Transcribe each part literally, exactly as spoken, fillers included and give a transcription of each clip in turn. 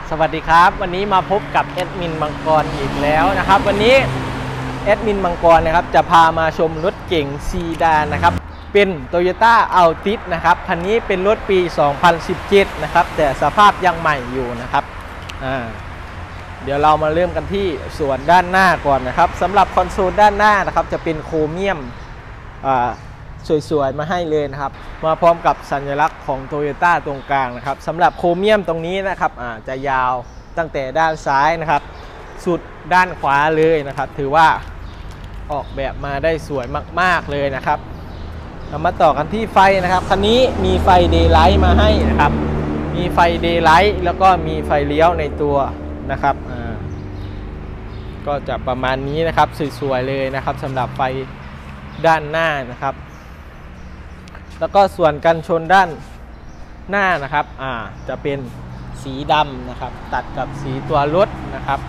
สวัสดีครับวันนี้มาพบกับแอดมินมังกรอีกแล้วนะครับวันนี้แอดมินมังกรนะครับจะพามาชมรถเก๋งซีดานนะครับเป็น Toyota Altis นะครับคันนี้เป็นรถปี สองพันสิบเจ็ด นะครับแต่สภาพยังใหม่อยู่นะครับอ่าเดี๋ยวเรามาเริ่มกันที่ส่วนด้านหน้าก่อนนะครับสำหรับคอนโซลด้านหน้านะครับจะเป็นโครเมียมอ่าสวยๆมาให้เลยนะครับมาพร้อมกับสัญลักษณ์ของ Toyota ตรงกลางนะครับสำหรับโครเมียมตรงนี้นะครับอ่าจะยาวตั้งแต่ด้านซ้ายนะครับสุดด้านขวาเลยนะครับถือว่าออกแบบมาได้สวยมากๆเลยนะครับเรามาต่อกันที่ไฟนะครับคันนี้มีไฟเดย์ไลท์มาให้นะครับมีไฟเดย์ไลท์แล้วก็มีไฟเลี้ยวในตัวนะครับอ่าก็จะประมาณนี้นะครับสวยๆเลยนะครับสำหรับไฟด้านหน้านะครับแล้วก็ส่วนกันชนด้านหน้านะครับอ่าจะเป็นสีดำนะครับตัดกับสีตัวรถนะครับ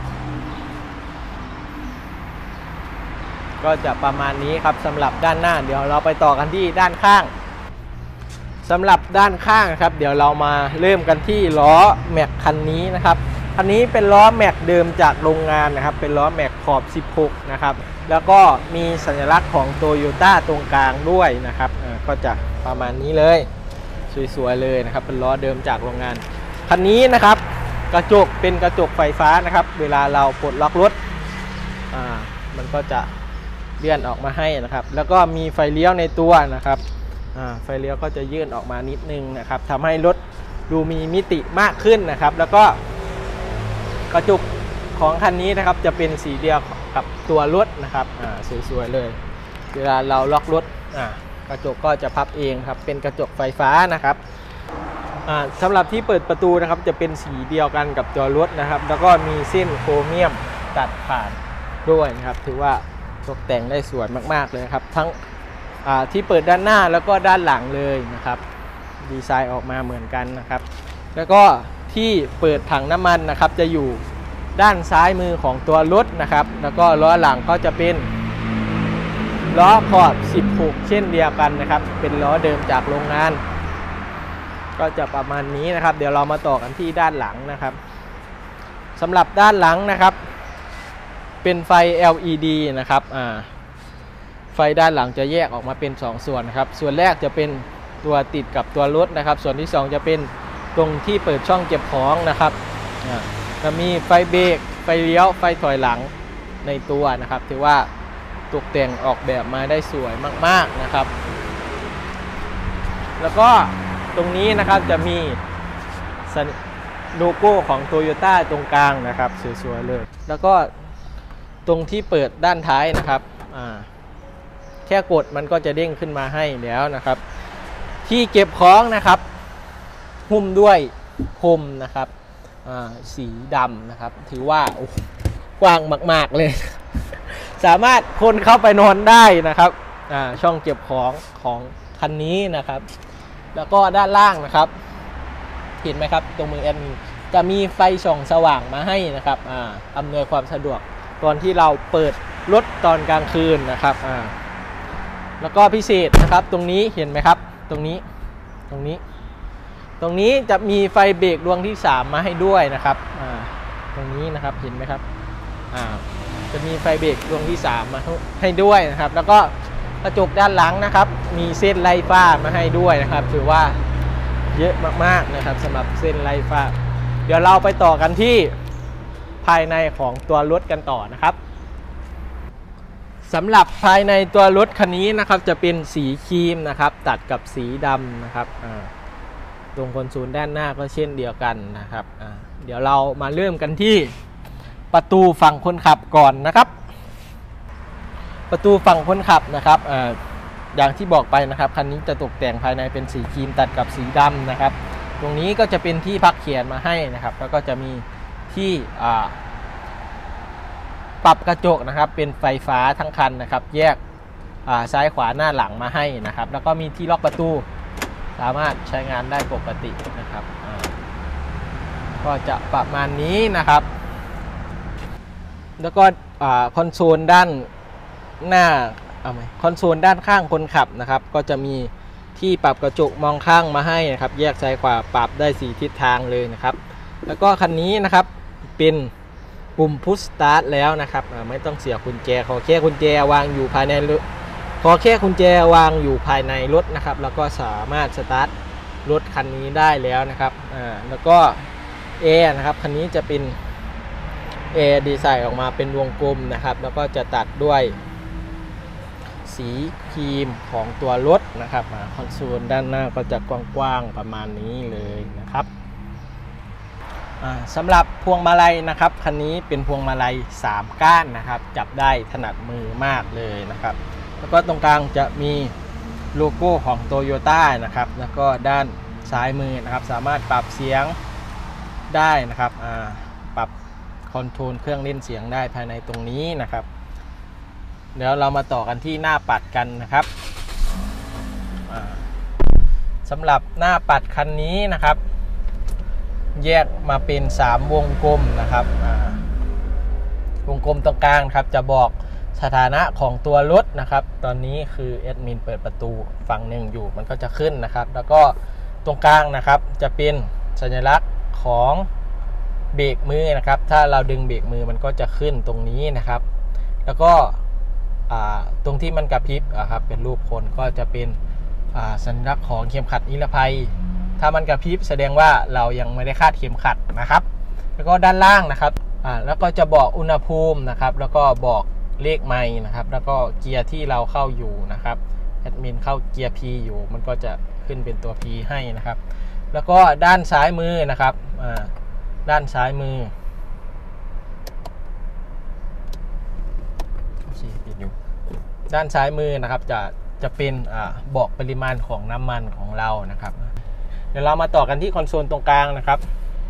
ก็จะประมาณนี้ครับสำหรับด้านหน้าเดี๋ยวเราไปต่อกันที่ด้านข้างสำหรับด้านข้างครับเดี๋ยวเรามาเริ่มกันที่ล้อแม็กคันนี้นะครับคันนี้เป็นล้อแม็กเดิมจากโรงงานนะครับเป็นล้อแม็กขอบสิบหกนะครับแล้วก็มีสัญลักษณ์ของ Toyota ตรงกลางด้วยนะครับก็จะประมาณนี้เลยสวยๆเลยนะครับเป็นล้อเดิมจากโรงงานคันนี้นะครับกระจกเป็นกระจกไฟฟ้านะครับเวลาเราปลดล็อกรถอ่ามันก็จะเลื่อนออกมาให้นะครับแล้วก็มีไฟเลี้ยวในตัวนะครับอ่าไฟเลี้ยวก็จะยื่นออกมานิดนึงนะครับทำให้รถดูมีมิติมากขึ้นนะครับแล้วก็กระจกของคันนี้นะครับจะเป็นสีเดียวกับตัวรถนะครับอ่าสวยๆเลยเวลาเราล็อกรถอ่ากระจกก็จะพับเองครับเป็นกระจกไฟฟ้านะครับอ่าสำหรับที่เปิดประตูนะครับจะเป็นสีเดียวกันกับตัวรถนะครับแล้วก็มีเส้นโครเมียมตัดผ่านด้วยนะครับถือว่าตกแต่งได้สวยมากๆเลยครับทั้งที่เปิดด้านหน้าแล้วก็ด้านหลังเลยนะครับดีไซน์ออกมาเหมือนกันนะครับแล้วก็ที่เปิดถังน้ำมันนะครับจะอยู่ด้านซ้ายมือของตัวรถนะครับแล้วก็ล้อหลังก็จะเป็นล้อขอบสิบหกเช่นเดียวกันนะครับเป็นล้อเดิมจากโรงงานก็จะประมาณนี้นะครับเดี๋ยวเรามาต่อกันที่ด้านหลังนะครับสำหรับด้านหลังนะครับเป็นไฟ แอล อี ดี นะครับอ่าไฟด้านหลังจะแยกออกมาเป็นสองส่วนนะครับส่วนแรกจะเป็นตัวติดกับตัวรถนะครับส่วนที่สองจะเป็นตรงที่เปิดช่องเก็บของนะครับอ่าจะมีไฟเบรกไฟเลี้ยวไฟถอยหลังในตัวนะครับถือว่าตกแต่งออกแบบมาได้สวยมากๆนะครับแล้วก็ตรงนี้นะครับจะมีโลโก้ของ Toyota ตรงกลางนะครับสวยๆเลยแล้วก็ตรงที่เปิดด้านท้ายนะครับอ่าแค่กดมันก็จะเด้งขึ้นมาให้แล้วนะครับที่เก็บของนะครับหุ้มด้วยพรมนะครับสีดำนะครับถือว่ากว้างมากๆเลยสามารถคนเข้าไปนอนได้นะครับช่องเก็บของของคันนี้นะครับแล้วก็ด้านล่างนะครับเห็นไหมครับตรงมือแอดมินจะมีไฟส่องสว่างมาให้นะครับอำนวยความสะดวกตอนที่เราเปิดรถตอนกลางคืนนะครับแล้วก็พิเศษนะครับตรงนี้เห็นไหมครับตรงนี้ตรงนี้ตรงนี้จะมีไฟเบรกดวงที่สามมาให้ด้วยนะครับตรงนี้นะครับเห็นไหมครับจะมีไฟเบรกดวงที่สามมาให้ด้วยนะครับแล้วก็กระจกด้านหลังนะครับมีเส้นไล่ฟ้ามาให้ด้วยนะครับถือว่าเยอะมากๆนะครับสำหรับเส้นไล่ฟ้าเดี๋ยวเราไปต่อกันที่ภายในของตัวรถกันต่อนะครับสำหรับภายในตัวรถคันนี้นะครับจะเป็นสีครีมนะครับตัดกับสีดำนะครับตรงคอนโซลด้านหน้าก็เช่นเดียวกันนะครับเดี๋ยวเรามาเริ่มกันที่ประตูฝั่งคนขับก่อนนะครับประตูฝั่งคนขับนะครับออย่างที่บอกไปนะครับคันนี้จะตกแต่งภายในเป็นสีครีมตัดกับสีดำนะครับตรงนี้ก็จะเป็นที่พักเขียนมาให้นะครับแล้วก็จะมีที่ปรับกระจกนะครับเป็นไฟฟ้าทั้งคันนะครับแยกซ้ายขวาหน้าหลังมาให้นะครับแล้วก็มีที่ล็อกประตูสามารถใช้งานได้ปกตินะครับก็จะประมาณนี้นะครับแล้วก็คอนโซลด้านหน้าเอาไหมคอนโซลด้านข้างคนขับนะครับก็จะมีที่ปรับกระจกมองข้างมาให้นะครับแยกซ้ายขวาปรับได้สี่ทิศทางเลยนะครับแล้วก็คันนี้นะครับเป็นปุ่มพุชสตาร์ทแล้วนะครับไม่ต้องเสียบกุญแจขอแค่กุญแจวางอยู่ภายในรถขอแค่กุญแจวางอยู่ภายในรถนะครับแล้วก็สามารถสตาร์ทรถคันนี้ได้แล้วนะครับอ่าแล้วก็แอร์นะครับคันนี้จะเป็นแอร์ดีไซน์ออกมาเป็นวงกลมนะครับแล้วก็จะตัดด้วยสีครีมของตัวรถนะครับคอนโซลด้านหน้าก็จะกว้างๆประมาณนี้เลยนะครับสำหรับพวงมาลัยนะครับคันนี้เป็นพวงมาลัยสามก้านนะครับจับได้ถนัดมือมากเลยนะครับแล้วก็ตรงกลางจะมีโลโก้ของ โตโยต้า นะครับแล้วก็ด้านซ้ายมือนะครับสามารถปรับเสียงได้นะครับปรับคอนโทรลเครื่องเล่นเสียงได้ภายในตรงนี้นะครับเดี๋ยวเรามาต่อกันที่หน้าปัดกันนะครับสำหรับหน้าปัดคันนี้นะครับแยกมาเป็นสามวงกลมนะครับวงกลมตรงกลางครับจะบอกสถานะของตัวรถนะครับตอนนี้คือแอดมินเปิดประตูฝั่งหนึ่งอยู่มันก็จะขึ้นนะครับแล้วก็ตรงกลางนะครับจะเป็นสัญลักษณ์ของเบรกมือนะครับถ้าเราดึงเบรกมือมันก็จะขึ้นตรงนี้นะครับแล้วก็ตรงที่มันกระพริบครับเป็นรูปคนก็จะเป็นสัญลักษณ์ของเข็มขัดนิรภัยถ้ามันกระพริบแสดงว่าเรายังไม่ได้คาดเข็มขัดนะครับแล้วก็ด้านล่างนะครับแล้วก็จะบอกอุณหภูมินะครับแล้วก็บอกเลขไมล์นะครับแล้วก็เกียร์ที่เราเข้าอยู่นะครับแอดมินเข้าเกียร์ P อยู่มันก็จะขึ้นเป็นตัว P ให้นะครับแล้วก็ด้านซ้ายมือนะครับด้านซ้ายมือด้านซ้ายมือนะครับจะจะเป็นบอกปริมาณของน้ำมันของเรานะครับเดี๋ยวเรามาต่อกันที่คอนโซลตรงกลางนะครับ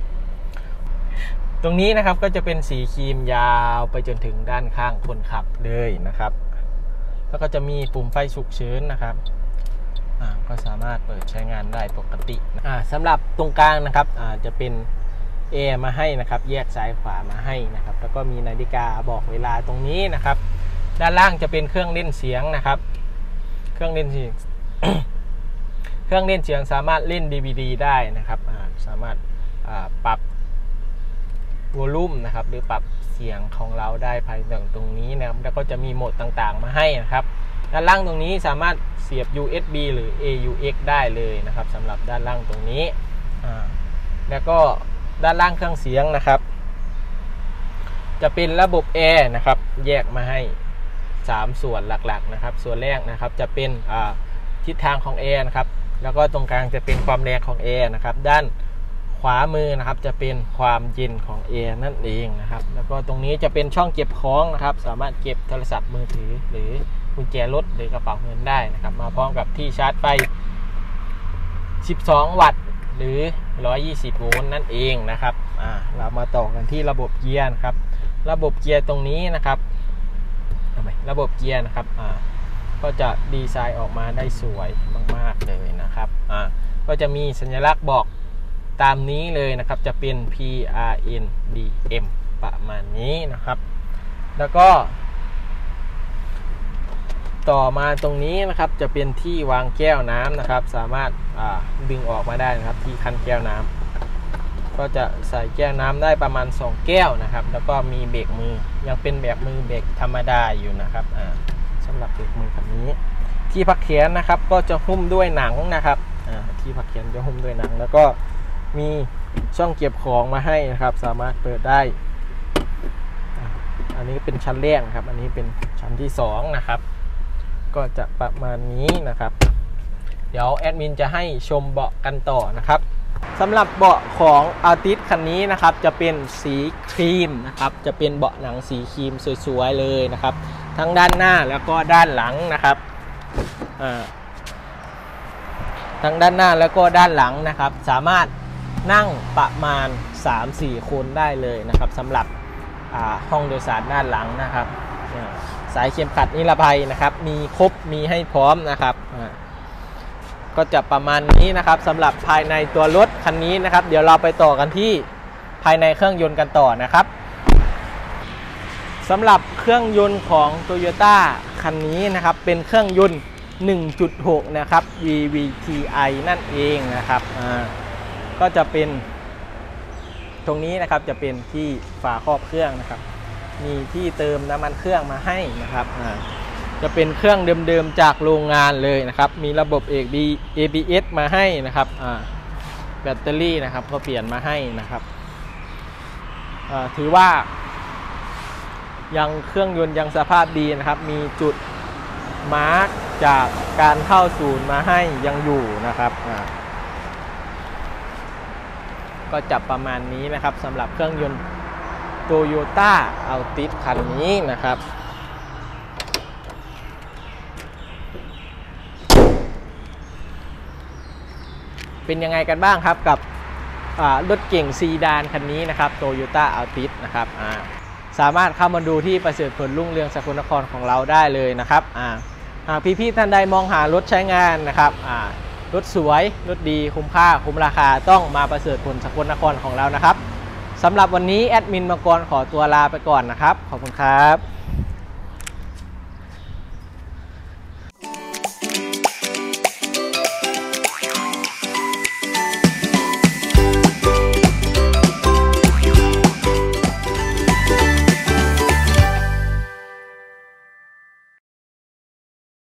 ตรงนี้นะครับก็จะเป็นสีครีมยาวไปจนถึงด้านข้างคนขับเลยนะครับแล้วก็จะมีปุ่มไฟฉุกเฉินนะครับก็สามารถเปิดใช้งานได้ปกติสำหรับตรงกลางนะครับจะเป็นแอร์มาให้นะครับแยกซ้ายขวามาให้นะครับแล้วก็มีนาฬิกาบอกเวลาตรงนี้นะครับด้านล่างจะเป็นเครื่องเล่นเสียงนะครับเครื่องเล่นเสียง เครื่องเล่นเสียงสามารถเล่น ดี วี ดี ได้นะครับสามารถปรับวอลลุ่มนะครับหรือปรับเสียงของเราได้ภายในตรงนี้นะครับแล้วก็จะมีโหมดต่างๆมาให้นะครับด้านล่างตรงนี้สามารถเสียบ ยู เอส บี หรือ เอ ยู เอ็กซ์ ได้เลยนะครับสำหรับด้านล่างตรงนี้แล้วก็ด้านล่างเครื่องเสียงนะครับจะเป็นระบบแอร์นะครับแยกมาให้สามส่วนหลักๆนะครับส่วนแรกนะครับจะเป็นทิศทางของแอร์นะครับแล้วก็ตรงกลางจะเป็นความแรงของแอร์นะครับด้านขวามือนะครับจะเป็นความเย็นของแอร์นั่นเองนะครับแล้วก็ตรงนี้จะเป็นช่องเก็บของนะครับสามารถเก็บโทรศัพท์มือถือหรือกุญแจรถหรือกระเป๋าเงินได้นะครับมาพร้อมกับที่ชาร์จไฟสิบสองวัตต์หรือหนึ่งร้อยยี่สิบโวลต์นั่นเองนะครับอ่าเรามาต่อกันที่ระบบเกียร์นะครับระบบเกียร์ตรงนี้นะครับระบบเกียร์นะครับอ่าก็จะดีไซน์ออกมาได้สวยมากๆเลยนะครับอ่าก็จะมีสัญลักษณ์บอกตามนี้เลยนะครับจะเป็น พี อาร์ เอ็น ดี เอ็ม ประมาณนี้นะครับแล้วก็ต่อมาตรงนี้นะครับจะเป็นที่วางแก้วน้ำนะครับสามารถดึงออกมาได้นะครับที่คันแก้วน้ำก็จะใส่แก้วน้ำได้ประมาณสองแก้วนะครับแล้วก็มีเบรกมือยังเป็นแบบมือเบรกธรรมดาอยู่นะครับสำหรับเบรกมือแบบนี้ที่พักแขนนะครับก็จะหุ้มด้วยหนังนะครับที่พักแขนจะหุ้มด้วยหนังแล้วก็มีช่องเก็บของมาให้นะครับสามารถเปิดได้อันนี้เป็นชั้นแรกครับอันนี้เป็นชั้นที่สองนะครับก็จะประมาณนี้นะครับเดี๋ยวแอดมินจะให้ชมเบาะกันต่อนะครับสำหรับเบาะของอัลติสคันนี้นะครับจะเป็นสีครีมนะครับจะเป็นเบาะหนังสีครีมสวยๆเลยนะครับทั้งด้านหน้าแล้วก็ด้านหลังนะครับทั้งด้านหน้าแล้วก็ด้านหลังนะครับสามารถนั่งประมาณ สามถึงสี่ คนได้เลยนะครับสำหรับห้องโดยสารด้านหลังนะครับสายเข็มขัดนิรภัยนะครับมีครบมีให้พร้อมนะครับก็จะประมาณนี้นะครับสำหรับภายในตัวรถคันนี้นะครับเดี๋ยวเราไปต่อกันที่ภายในเครื่องยนต์กันต่อนะครับสำหรับเครื่องยนต์ของ โตโยต้า คันนี้นะครับเป็นเครื่องยนต์ หนึ่งจุดหก นะครับ วี วี ที ไอ นั่นเองนะครับอ่าก็จะเป็นตรงนี้นะครับจะเป็นที่ฝาครอบเครื่องนะครับมีที่เติมน้ำมันเครื่องมาให้นะครับจะเป็นเครื่องเดิมๆจากโรงงานเลยนะครับมีระบบ เอ บี เอส มาให้นะครับแบตเตอรี่นะครับก็เปลี่ยนมาให้นะครับถือว่ายังเครื่องยนต์ยังสภาพดีนะครับมีจุดมาร์กจากการเข้าศูนย์มาให้ยังอยู่นะครับก็จะประมาณนี้นะครับสำหรับเครื่องยนต์ Toyota Altis คันนี้นะครับเป็นยังไงกันบ้างครับกับรถเก่งซีดานคันนี้นะครับ Toyota Altis นะครับสามารถเข้ามาดูที่ประเสริฐผลรุ่งเรืองสกลนครของเราได้เลยนะครับหากพี่ๆท่านใดมองหารถใช้งานนะครับรถสวยรถดีคุ้มค่าคุ้มราคาต้องมาประเสริฐผลสกลนครของเรานะครับสำหรับวันนี้แอดมินมังกรขอตัวลาไปก่อนนะครับขอบคุณครับ